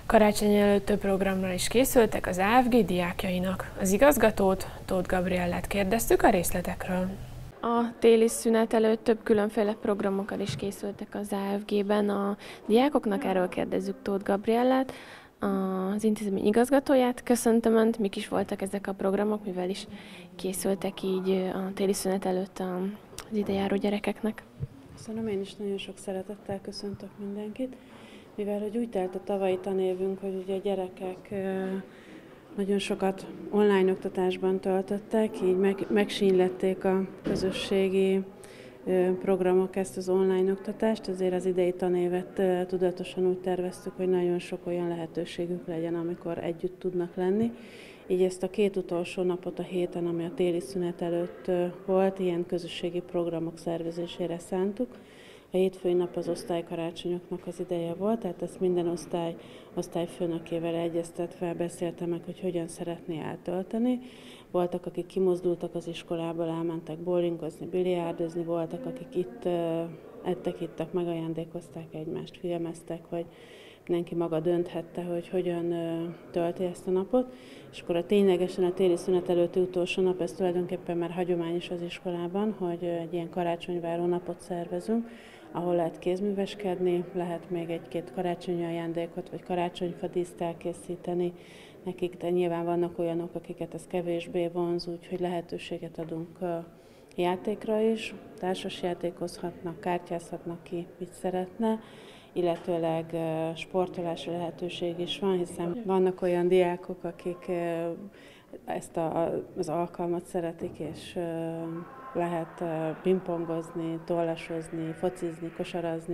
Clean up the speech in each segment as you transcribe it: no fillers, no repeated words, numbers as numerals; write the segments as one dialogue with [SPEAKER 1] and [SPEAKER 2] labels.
[SPEAKER 1] Karácsony előtt több programra is készültek az AFG diákjainak. Az igazgatót, Tóth Gabriellát kérdeztük a részletekről. A téli szünet előtt több különféle programokkal is készültek az AFG-ben. A diákoknak erről kérdezzük Tóth Gabriellát, az intézmény igazgatóját. Köszöntöm Önt, mik is voltak ezek a programok, mivel is készültek így a téli szünet előtt az idejáró gyerekeknek?
[SPEAKER 2] Köszönöm, én is nagyon sok szeretettel köszöntök mindenkit, mivel hogy úgy telt a tavalyi tanévünk, hogy ugye a gyerekek nagyon sokat online oktatásban töltöttek, így megsínlették a közösségi programok ezt az online oktatást, ezért az idei tanévet tudatosan úgy terveztük, hogy nagyon sok olyan lehetőségük legyen, amikor együtt tudnak lenni. Így ezt a két utolsó napot a héten, ami a téli szünet előtt volt, ilyen közösségi programok szervezésére szántuk. A hétfői nap az osztálykarácsonyoknak az ideje volt, tehát ezt minden osztályfőnökével egyeztetve beszéltem meg, hogy hogyan szeretné eltölteni. Voltak, akik kimozdultak az iskolából, elmentek bowlingozni, biliárdozni, voltak, akik itt ettek, ittak, megajándékozták egymást, filmeztek, vagy mindenki maga dönthette, hogy hogyan tölti ezt a napot. És akkor ténylegesen a téli szünet előtti utolsó nap, ez tulajdonképpen már hagyomány is az iskolában, hogy egy ilyen karácsonyváró napot szervezünk, ahol lehet kézműveskedni, lehet még egy-két karácsonyi ajándékot, vagy karácsonyfadíszt elkészíteni nekik, de nyilván vannak olyanok, akiket ez kevésbé vonz, úgyhogy lehetőséget adunk játékra is, társas játékozhatnak, kártyázhatnak ki, mit szeretne, illetőleg sportolási lehetőség is van, hiszen vannak olyan diákok, akik ezt az alkalmat szeretik, és lehet pingpongozni, tollasozni, focizni, kosarazni,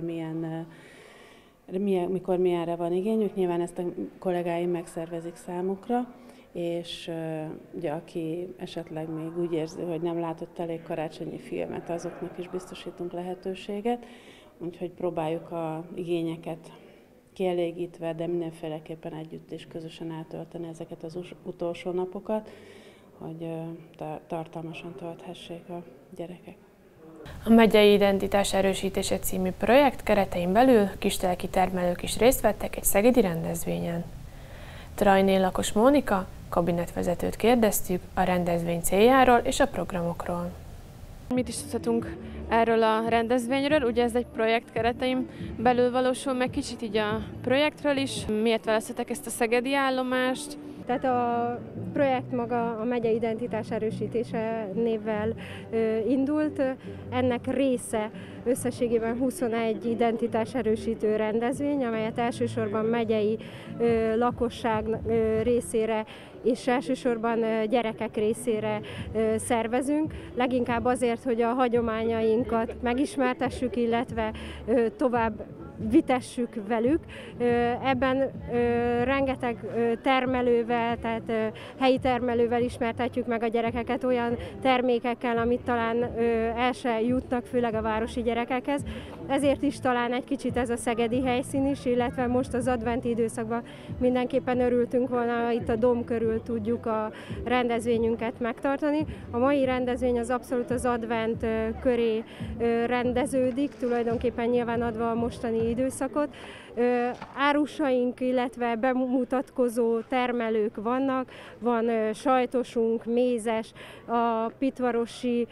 [SPEAKER 2] mikor milyenre van igényük. Nyilván ezt a kollégáim megszervezik számukra, és ugye, aki esetleg még úgy érzi, hogy nem látott elég karácsonyi filmet, azoknak is biztosítunk lehetőséget. Úgyhogy próbáljuk az igényeket kielégítve, de mindenféleképpen együtt és közösen eltölteni ezeket az utolsó napokat, hogy tartalmasan tölthessék a gyerekek.
[SPEAKER 1] A Megyei Identitás Erősítése című projekt keretein belül kisteleki termelők is részt vettek egy szegedi rendezvényen. Trajné lakos Mónika kabinetvezetőt kérdeztük a rendezvény céljáról és a programokról. Mit is tudhatunk erről a rendezvényről? Ugye ez egy projekt keretein belül valósul meg, kicsit így a projektről is. Miért választották ezt a szegedi állomást?
[SPEAKER 3] Tehát a projekt maga a Megyei Identitás Erősítése névvel indult. Ennek része összességében 21 identitás erősítő rendezvény, amelyet elsősorban megyei lakosság részére és elsősorban gyerekek részére szervezünk. Leginkább azért, hogy a hagyományainkat megismertessük, illetve tovább vitessük velük. Ebben rengeteg termelővel, tehát helyi termelővel ismertetjük meg a gyerekeket olyan termékekkel, amit talán el se jutnak, főleg a városi gyerekekhez. Ezért is talán egy kicsit ez a szegedi helyszín is, illetve most az adventi időszakban mindenképpen örültünk volna, itt a Dóm körül tudjuk a rendezvényünket megtartani. A mai rendezvény az abszolút az advent köré rendeződik, tulajdonképpen nyilván adva a mostani időszakot. Árusaink, illetve bemutatkozó termelők vannak, van sajtosunk, mézes, a pitvarosi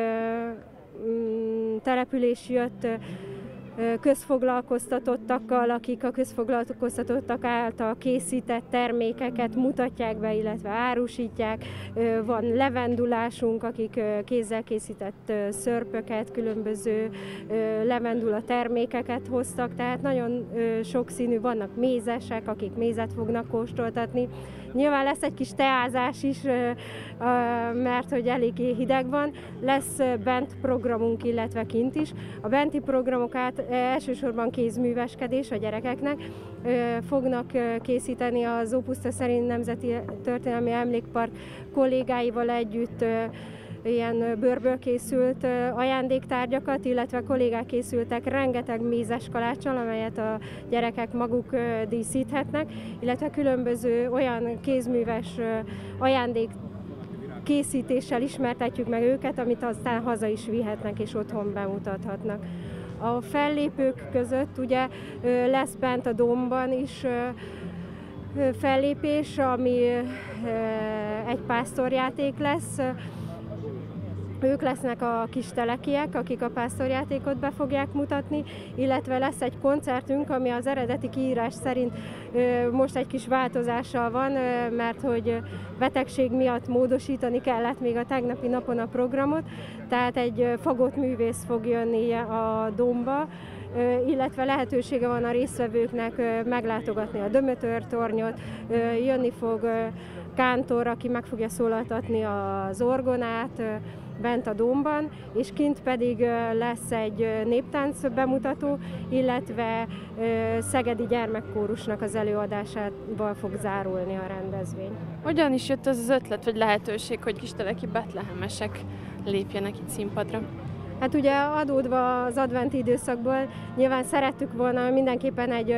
[SPEAKER 3] település jött közfoglalkoztatottakkal, akik a közfoglalkoztatottak által készített termékeket mutatják be, illetve árusítják. Van levendulásunk, akik kézzel készített szörpöket, különböző levendula termékeket hoztak, tehát nagyon sokszínű, vannak mézesek, akik mézet fognak kóstoltatni. Nyilván lesz egy kis teázás is, mert hogy eléggé hideg van. Lesz bent programunk, illetve kint is. A benti programokat elsősorban kézműveskedés a gyerekeknek. Fognak készíteni az Ópuszta Szerény Nemzeti Történelmi Emlékpark kollégáival együtt ilyen bőrből készült ajándéktárgyakat, illetve kollégák készültek rengeteg mézes kaláccsal, amelyet a gyerekek maguk díszíthetnek, illetve különböző olyan kézműves ajándék készítéssel ismertetjük meg őket, amit aztán haza is vihetnek és otthon bemutathatnak. A fellépők között ugye lesz bent a Dombban is fellépés, ami egy pásztorjáték lesz. Ők lesznek a kis telekiek, akik a pásztorjátékot be fogják mutatni, illetve lesz egy koncertünk, ami az eredeti kiírás szerint most egy kis változással van, mert hogy betegség miatt módosítani kellett még a tegnapi napon a programot, tehát egy fagottművész fog jönni a Dombba, illetve lehetősége van a résztvevőknek meglátogatni a Dömötör-tornyot, jönni fog kántor, aki meg fogja szólaltatni az orgonát bent a Dombban, és kint pedig lesz egy néptánc bemutató, illetve szegedi gyermekkórusnak az előadásával fog zárulni a rendezvény.
[SPEAKER 1] Hogyan is jött az ötlet vagy lehetőség, hogy kisteleki betlehemesek lépjenek itt színpadra?
[SPEAKER 3] Hát ugye adódva az adventi időszakból nyilván szerettük volna mindenképpen egy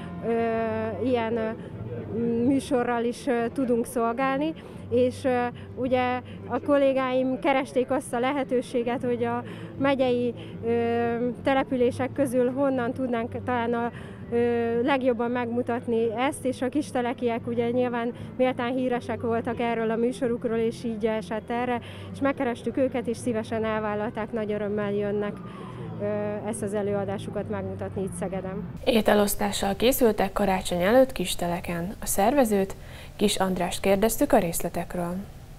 [SPEAKER 3] ilyen műsorral is tudunk szolgálni, és ugye a kollégáim keresték azt a lehetőséget, hogy a megyei települések közül honnan tudnánk talán a legjobban megmutatni ezt, és a kistelekiek ugye nyilván méltán híresek voltak erről a műsorukról, és így esett erre, és megkerestük őket, és szívesen elvállalták, nagy örömmel jönnek ezt az előadásukat megmutatni itt Szegeden.
[SPEAKER 1] Ételosztással készültek karácsony előtt Kisteleken. A szervezőt, Kis Andrást kérdeztük a részletekről.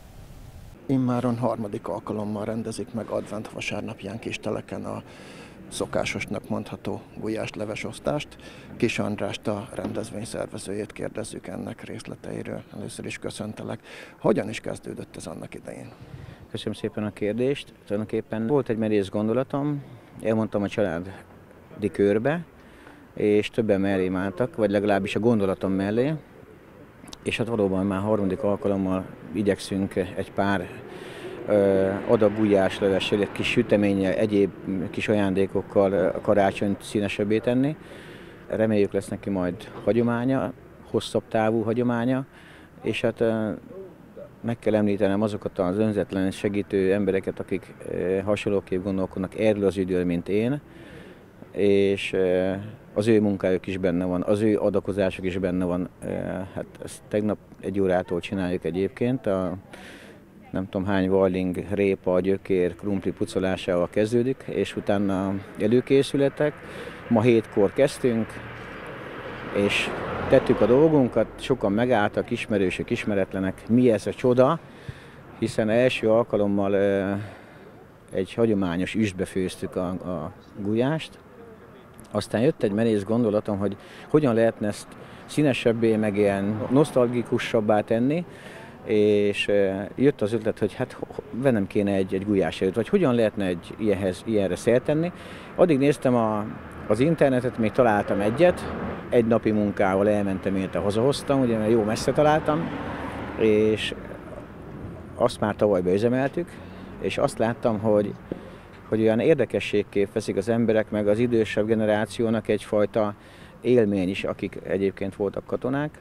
[SPEAKER 4] Immáron harmadik alkalommal rendezik meg advent vasárnapján Kisteleken a szokásosnak mondható gulyáslevesosztást. Kis Andrást, a rendezvény szervezőjét kérdezzük ennek részleteiről. Először is köszöntelek. Hogyan is kezdődött ez annak idején?
[SPEAKER 5] Köszönöm szépen a kérdést. Tulajdonképpen volt egy merész gondolatom, elmondtam a családi körbe, és többen mellém álltak, vagy legalábbis a gondolatom mellé, és hát valóban már harmadik alkalommal igyekszünk egy pár adag gulyáslevessel, egy kis süteménnyel, egyéb kis ajándékokkal a karácsonyt színesebbé tenni. Reméljük lesz neki majd hagyománya, hosszabb távú hagyománya, és hát meg kell említenem azokat az önzetlen segítő embereket, akik hasonlóképp gondolkodnak erről az időről, mint én, és az ő munkájuk is benne van, az ő adakozásuk is benne van. Hát ezt tegnap 1 órától csináljuk egyébként, nem tudom hány valling, répa, gyökér, krumpli pucolásával kezdődik, és utána előkészületek. Ma 7-kor kezdtünk, és tettük a dolgunkat, sokan megálltak, ismerősök, ismeretlenek, mi ez a csoda, hiszen első alkalommal egy hagyományos üstbe főztük a gulyást. Aztán jött egy merész gondolatom, hogy hogyan lehetne ezt színesebbé, meg ilyen nosztalgikusabbá tenni, és jött az ötlet, hogy hát vennem kéne egy gulyásejőt, vagy hogyan lehetne ilyenre szert tenni. Addig néztem az internetet, még találtam egyet, egy napi munkával elmentem, érte hazahoztam, ugye mert jó messze találtam, és azt már tavaly beüzemeltük, és azt láttam, hogy olyan érdekességképp veszik az emberek, meg az idősebb generációnak egyfajta élmény is, akik egyébként voltak katonák,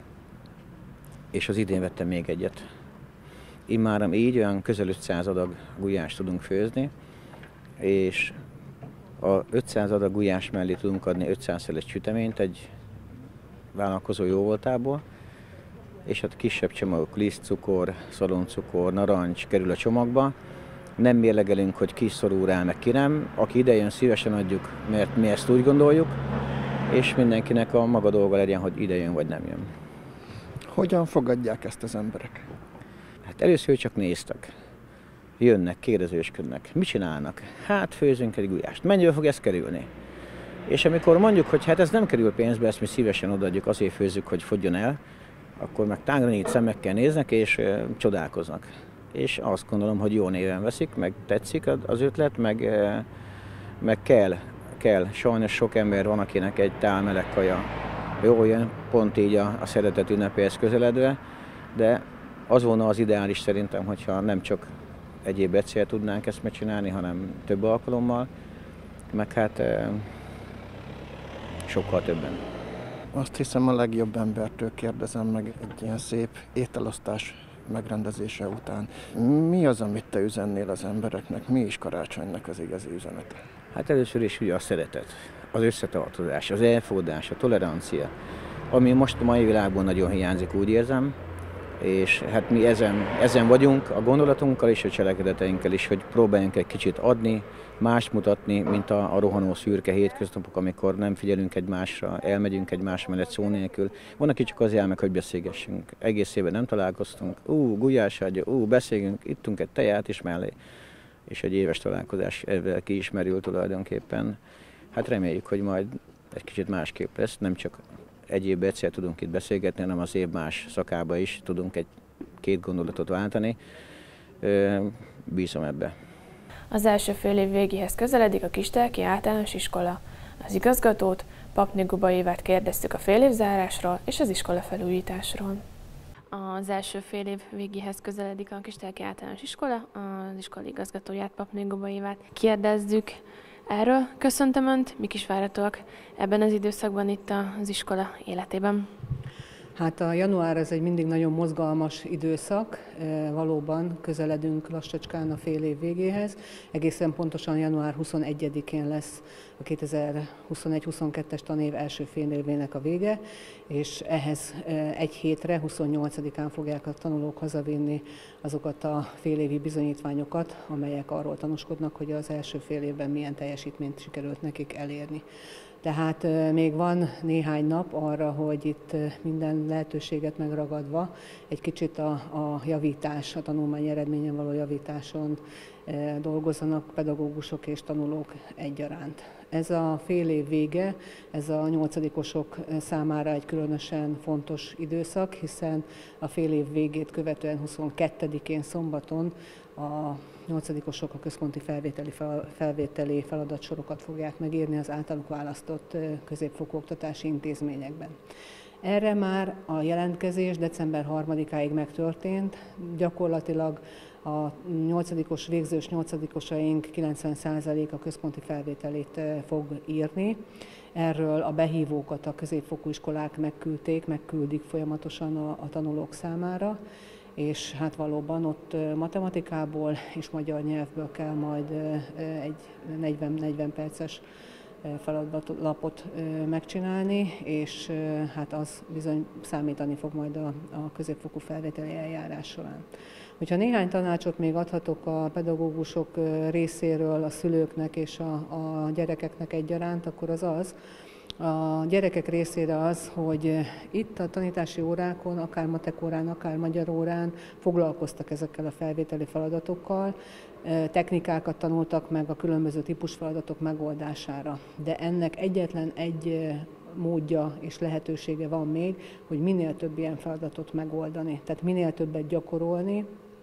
[SPEAKER 5] és az idén vettem még egyet. Immáron így olyan közel 500 adag gulyást tudunk főzni, és a 500 adag gulyás mellé tudunk adni 500 szeles süteményt egy vállalkozó jóvoltából, és hát kisebb csomagok, lisztcukor, szaloncukor, narancs kerül a csomagba. Nem mérlegelünk, hogy ki szorul rá, meg ki nem. Aki idejön, szívesen adjuk, mert mi ezt úgy gondoljuk, és mindenkinek a maga dolga legyen, hogy idejön vagy nem jön.
[SPEAKER 4] Hogyan fogadják ezt az emberek?
[SPEAKER 5] Hát először csak néztek. Jönnek, kérdezősködnek. Mit csinálnak? Hát főzünk egy gulyást. Mennyibe fog ez kerülni? És amikor mondjuk, hogy hát ez nem kerül pénzbe, ezt mi szívesen odaadjuk, azért főzzük, hogy fogjon el, akkor meg tángra nyílt szemekkel néznek és csodálkoznak. És azt gondolom, hogy jó néven veszik, meg tetszik az ötlet, meg kell. Sajnos sok ember van, akinek egy tál meleg kaja jól jön, pont így a szeretet ünnepéhez közeledve, de az volna az ideális szerintem, hogyha nem csak egyéb egyszer tudnánk ezt megcsinálni, hanem több alkalommal, meg hát sokkal többen.
[SPEAKER 4] Azt hiszem, a legjobb embertől kérdezem meg egy ilyen szép ételosztás megrendezése után. Mi az, amit te üzennél az embereknek? Mi is karácsonynak az igazi üzenete?
[SPEAKER 5] Hát először is ugye a szeretet, az összetartozás, az elfogadás, a tolerancia, ami most a mai világban nagyon hiányzik, úgy érzem, és hát mi ezen vagyunk a gondolatunkkal és a cselekedeteinkkel is, hogy próbáljunk egy kicsit adni, mást mutatni, mint a rohanó szürke hétköznapok, amikor nem figyelünk egymásra, elmegyünk egymás mellett szó nélkül. Van, aki csak azért meg, hogy beszélgessünk. Egész évben nem találkoztunk, gulyás ágya, beszélünk, ittunk egy teját is mellé, és egy éves találkozás ezzel kiismerül tulajdonképpen. Hát reméljük, hogy majd egy kicsit másképp lesz, nem csak egy évben egyszer tudunk itt beszélgetni, hanem az év más szakába is tudunk egy-két gondolatot váltani. Bízom ebbe.
[SPEAKER 1] Az első fél év végéhez közeledik a Kistelki Általános Iskola. Az igazgatót, Papné Guba Évát kérdeztük a félévzárásról és az iskola felújításról. Az első fél év végéhez közeledik a Kistelki Általános Iskola, az iskola igazgatóját, Papné Guba Évát kérdezzük erről. Köszöntöm Önt, mik is várhatóak ebben az időszakban itt az iskola életében?
[SPEAKER 6] Hát a január az egy mindig nagyon mozgalmas időszak, valóban közeledünk lassacskán a fél év végéhez. Egészen pontosan január 21-én lesz a 2021-22-es tanév első fél évének a vége, és ehhez egy hétre, 28-án fogják a tanulók hazavinni azokat a félévi bizonyítványokat, amelyek arról tanúskodnak, hogy az első fél évben milyen teljesítményt sikerült nekik elérni. Tehát még van néhány nap arra, hogy itt minden lehetőséget megragadva egy kicsit a javítás, a tanulmány eredményen való javításon dolgozzanak pedagógusok és tanulók egyaránt. Ez a fél év vége, ez a nyolcadikosok számára egy különösen fontos időszak, hiszen a fél év végét követően 22-én szombaton a nyolcadikosok a központi felvételi feladatsorokat fogják megírni az általuk választott középfokú oktatási intézményekben. Erre már a jelentkezés december 3-áig megtörtént, gyakorlatilag a végzős nyolcadikosaink 90% a központi felvételét fog írni. Erről a behívókat a középfokú iskolák megküldik folyamatosan a tanulók számára, és hát valóban ott matematikából és magyar nyelvből kell majd egy 40 perces feladatlapot megcsinálni, és hát az bizony számítani fog majd a középfokú felvételi eljárás során. Hogyha néhány tanácsot még adhatok a pedagógusok részéről a szülőknek és a gyerekeknek egyaránt, akkor az a gyerekek részére az, hogy itt a tanítási órákon, akár matek órán, akár magyar órán foglalkoztak ezekkel a felvételi feladatokkal, technikákat tanultak meg a különböző típusfeladatok megoldására. De ennek egyetlen egy módja és lehetősége van még, hogy minél több ilyen feladatot megoldani, tehát minél többet gyakorolni,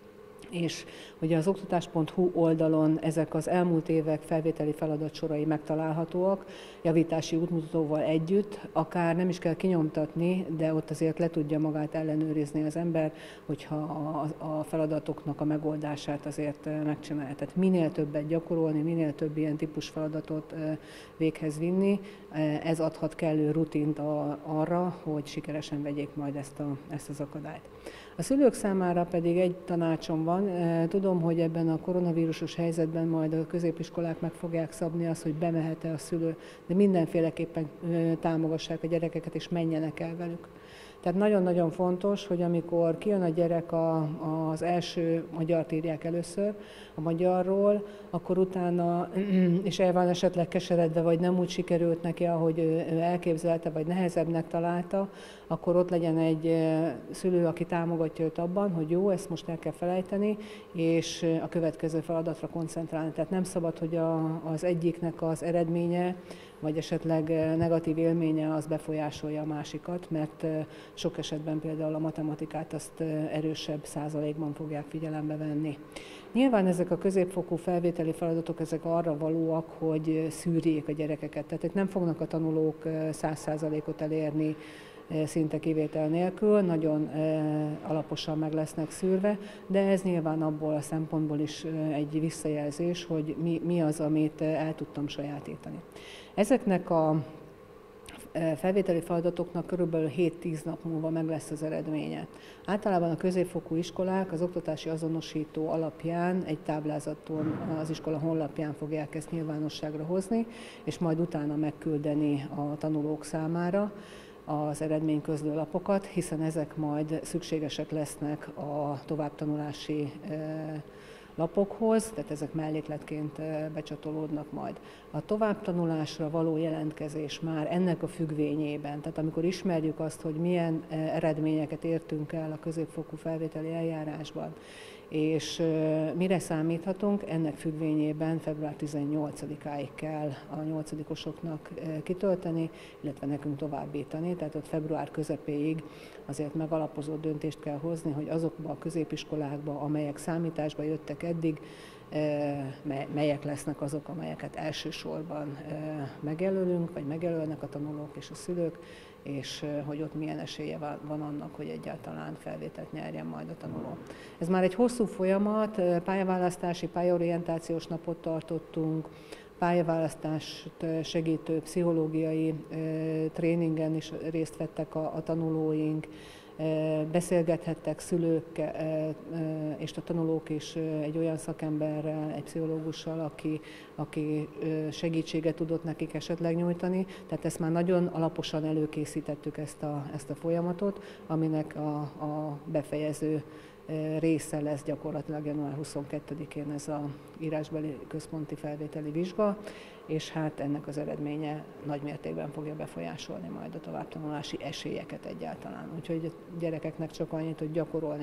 [SPEAKER 6] és ugye az oktatás.hu oldalon ezek az elmúlt évek felvételi feladatsorai megtalálhatóak, javítási útmutatóval együtt, akár nem is kell kinyomtatni, de ott azért le tudja magát ellenőrizni az ember, hogyha a feladatoknak a megoldását azért megcsinálja. Tehát minél többet gyakorolni, minél több ilyen típus feladatot véghez vinni, ez adhat kellő rutint arra, hogy sikeresen vegyék majd ezt az akadályt. A szülők számára pedig egy tanácsom van. Tudom, hogy ebben a koronavírusos helyzetben majd a középiskolák meg fogják szabni azt, hogy bemehet-e a szülő, de mindenféleképpen támogassák a gyerekeket és menjenek el velük. Tehát nagyon-nagyon fontos, hogy amikor kijön a gyerek az első magyart írják először a magyarról, akkor utána, és el van esetleg keseredve, vagy nem úgy sikerült neki, ahogy ő elképzelte, vagy nehezebbnek találta, akkor ott legyen egy szülő, aki támogatja őt abban, hogy jó, ezt most el kell felejteni, és a következő feladatra koncentrálni. Tehát nem szabad, hogy az egyiknek az eredménye, vagy esetleg negatív élménye az befolyásolja a másikat, mert sok esetben például a matematikát azt erősebb százalékban fogják figyelembe venni. Nyilván ezek a középfokú felvételi feladatok ezek arra valóak, hogy szűrjék a gyerekeket. Tehát nem fognak a tanulók 100%-ot elérni szinte kivétel nélkül, nagyon alaposan meg lesznek szűrve, de ez nyilván abból a szempontból is egy visszajelzés, hogy mi az, amit el tudtam sajátítani. Ezeknek a felvételi feladatoknak körülbelül 7-10 nap múlva meg lesz az eredménye. Általában a középfokú iskolák az oktatási azonosító alapján egy táblázaton az iskola honlapján fogják ezt nyilvánosságra hozni, és majd utána megküldeni a tanulók számára az eredményközlő lapokat, hiszen ezek majd szükségesek lesznek a továbbtanulási lapokhoz, tehát ezek mellékletként becsatolódnak majd. A továbbtanulásra való jelentkezés már ennek a függvényében, tehát amikor ismerjük azt, hogy milyen eredményeket értünk el a középfokú felvételi eljárásban, és mire számíthatunk, ennek függvényében február 18-áig kell a 8-osoknak kitölteni, illetve nekünk továbbítani, tehát ott február közepéig azért megalapozott döntést kell hozni, hogy azokba a középiskolákba, amelyek számításba jöttek eddig, melyek lesznek azok, amelyeket elsősorban megjelölünk, vagy megjelölnek a tanulók és a szülők, és hogy ott milyen esélye van annak, hogy egyáltalán felvételt nyerjen majd a tanuló. Ez már egy hosszú folyamat, pályaválasztási, pályaorientációs napot tartottunk, pályaválasztást segítő pszichológiai tréningen is részt vettek a tanulóink, beszélgethettek szülőkkel, és a tanulók is egy olyan szakemberrel, egy pszichológussal, aki segítséget tudott nekik esetleg nyújtani. Tehát ezt már nagyon alaposan előkészítettük ezt a folyamatot, aminek a befejező része lesz gyakorlatilag január 22-én ez a írásbeli központi felvételi vizsga, és hát ennek az eredménye nagy mértékben fogja befolyásolni majd a továbbtanulási esélyeket egyáltalán. Úgyhogy a gyerekeknek csak annyit, hogy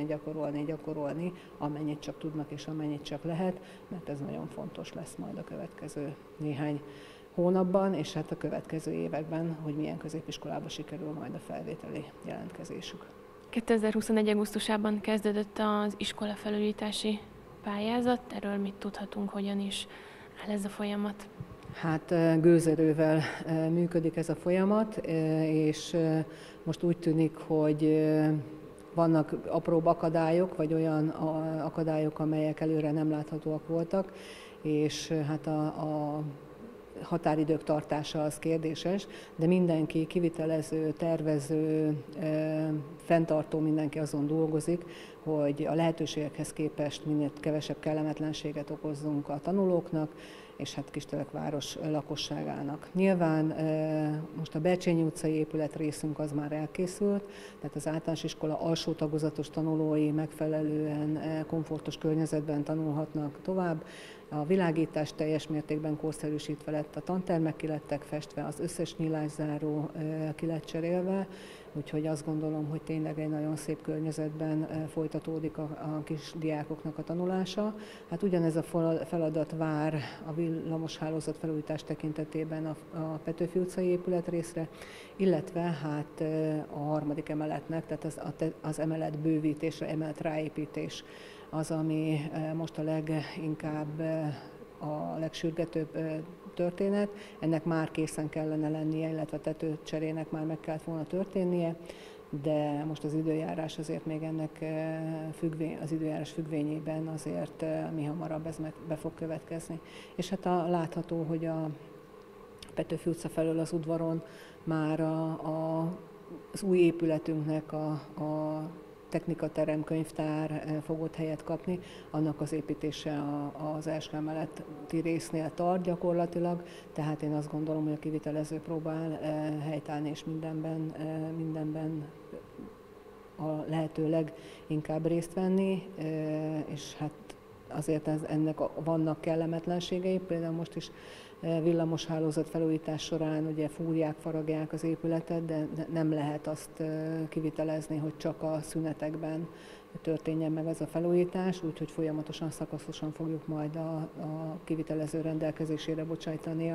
[SPEAKER 6] gyakorolni, amennyit csak tudnak és amennyit csak lehet, mert ez nagyon fontos lesz majd a következő néhány hónapban, és hát a következő években, hogy milyen középiskolába sikerül majd a felvételi jelentkezésük.
[SPEAKER 1] 2021. augusztusában kezdődött az iskolafelújítási pályázat. Erről mit tudhatunk, hogyan is áll ez a folyamat?
[SPEAKER 6] Hát gőzerővel működik ez a folyamat, és most úgy tűnik, hogy vannak apróbb akadályok, vagy olyan akadályok, amelyek előre nem láthatóak voltak, és hát a határidők tartása az kérdéses, de mindenki, kivitelező, tervező, fenntartó, mindenki azon dolgozik, hogy a lehetőségekhez képest minél kevesebb kellemetlenséget okozzunk a tanulóknak, és hát Kistelek város lakosságának. Nyilván most a Bercsényi utcai épület részünk az már elkészült, tehát az általános iskola alsó tagozatos tanulói megfelelően komfortos környezetben tanulhatnak tovább. A világítás teljes mértékben korszerűsítve lett, a tantermek ki lettek festve, az összes nyílászáró ki lett cserélve, úgyhogy azt gondolom, hogy tényleg egy nagyon szép környezetben folytatódik a kis diákoknak a tanulása. Hát ugyanez a feladat vár a villamoshálózat felújítás tekintetében a Petőfi utcai épületrészre, illetve hát a harmadik emeletnek, tehát az emelet bővítésre, emelet ráépítés az, ami most a leginkább a legsürgetőbb történet. Ennek már készen kellene lennie, illetve a tetőcserének már meg kellett volna történnie, de most az időjárás azért még ennek az időjárás függvényében azért mi hamarabb ez be fog következni. És hát látható, hogy a Petőfi utca felől az udvaron már az új épületünknek a technikaterem, könyvtár fogott helyet kapni, annak az építése az első emeleti résznél tart gyakorlatilag, tehát én azt gondolom, hogy a kivitelező próbál helytállni és mindenben a lehető leginkább részt venni, és hát azért ennek vannak kellemetlenségei, például most is villamoshálózat felújítás során ugye fúrják, faragják az épületet, de nem lehet azt kivitelezni, hogy csak a szünetekben történjen meg ez a felújítás, úgyhogy folyamatosan, szakaszosan fogjuk majd a kivitelező rendelkezésére bocsájtani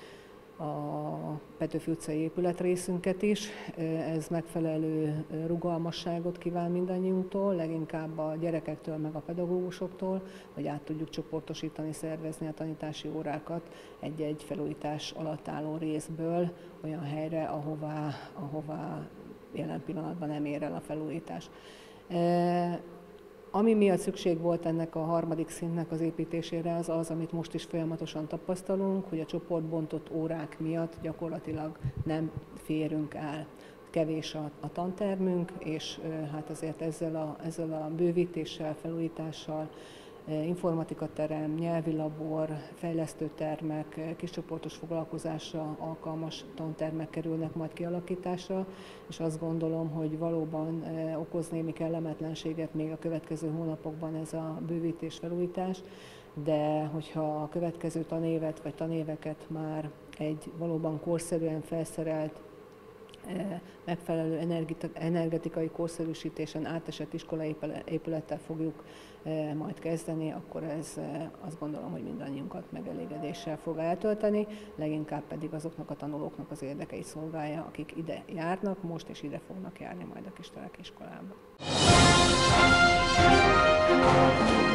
[SPEAKER 6] a Petőfi utcai épületrészünket is. Ez megfelelő rugalmasságot kíván mindannyiunktól, leginkább a gyerekektől meg a pedagógusoktól, hogy át tudjuk csoportosítani, szervezni a tanítási órákat egy-egy felújítás alatt álló részből olyan helyre, ahová jelen pillanatban nem ér el a felújítás. Ami miatt szükség volt ennek a harmadik szintnek az építésére, az az, amit most is folyamatosan tapasztalunk, hogy a csoportbontott órák miatt gyakorlatilag nem férünk el. Kevés a tantermünk, és hát azért ezzel a bővítéssel, felújítással, informatikaterem, nyelvi labor, fejlesztőtermek, kiscsoportos foglalkozásra alkalmas tantermek kerülnek majd kialakításra, és azt gondolom, hogy valóban okoz némi kellemetlenséget még a következő hónapokban ez a bővítés, felújítás, de hogyha a következő tanévet vagy tanéveket már egy valóban korszerűen felszerelt, megfelelő energetikai korszerűsítésen átesett iskolaépülettel fogjuk majd kezdeni, akkor ez azt gondolom, hogy mindannyiunkat megelégedéssel fog eltölteni, leginkább pedig azoknak a tanulóknak az érdekeit szolgálja, akik ide járnak most, és ide fognak járni majd a Kisteleki iskolába.